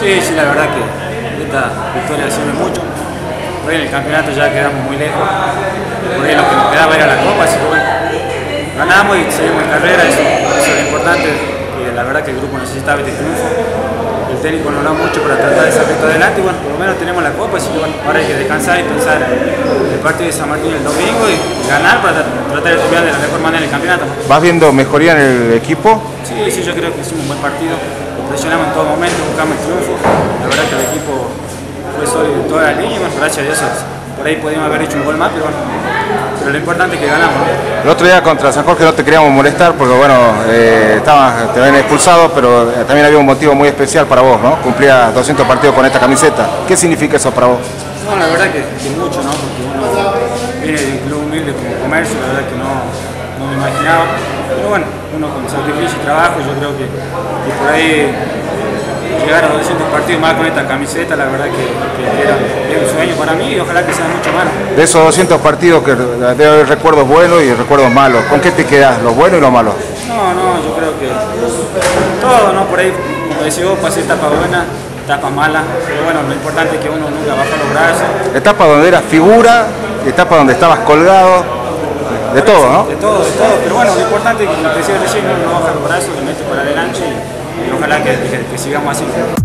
Sí, la verdad que esta victoria sirve mucho. Por ahí en el campeonato ya quedamos muy lejos. Por ahí lo que nos quedaba era la copa, así que bueno, ganamos y seguimos en carrera, eso es lo importante. Que la verdad que el grupo necesitaba este triunfo. El técnico nos da mucho para tratar de sacar esto adelante y bueno, por lo menos tenemos la copa, así que bueno, ahora hay que descansar y pensar en el partido de San Martín el domingo y ganar para tratar de terminar de la mejor manera el campeonato. ¿Vas viendo mejoría en el equipo? Sí, yo creo que hicimos un buen partido, lo presionamos en todo momento, buscamos el triunfo. La verdad que el equipo fue sólido en toda la línea y bueno, gracias a Dios por ahí podíamos haber hecho un gol más, pero bueno, lo importante es que ganamos, ¿no? El otro día contra San Jorge no te queríamos molestar porque bueno, te habían expulsado, pero también había un motivo muy especial para vos, ¿no? Cumplías 200 partidos con esta camiseta. ¿Qué significa eso para vos? No, la verdad que mucho, ¿no? Porque uno viene de un club humilde como Comercio, la verdad que no me imaginaba. Pero bueno, uno con sacrificio y trabajo, yo creo que por ahí llegar a 200 partidos más con esta camiseta, la verdad que era un sueño para mí y ojalá que sea mucho más. De esos 200 partidos que debe haber recuerdos buenos y recuerdos malos, ¿con qué te quedás? ¿Los buenos y los malos? No, yo creo que todo, ¿no? Por ahí, como decía vos, pasé etapas buenas, etapas malas, pero bueno, lo importante es que uno nunca baja los brazos. Etapa donde eras figura, etapa donde estabas colgado, de todo, ¿no? De todo, pero bueno, lo importante es que, como te decía recién, uno no baja los brazos, le mete para adelante y ojalá que sigamos así.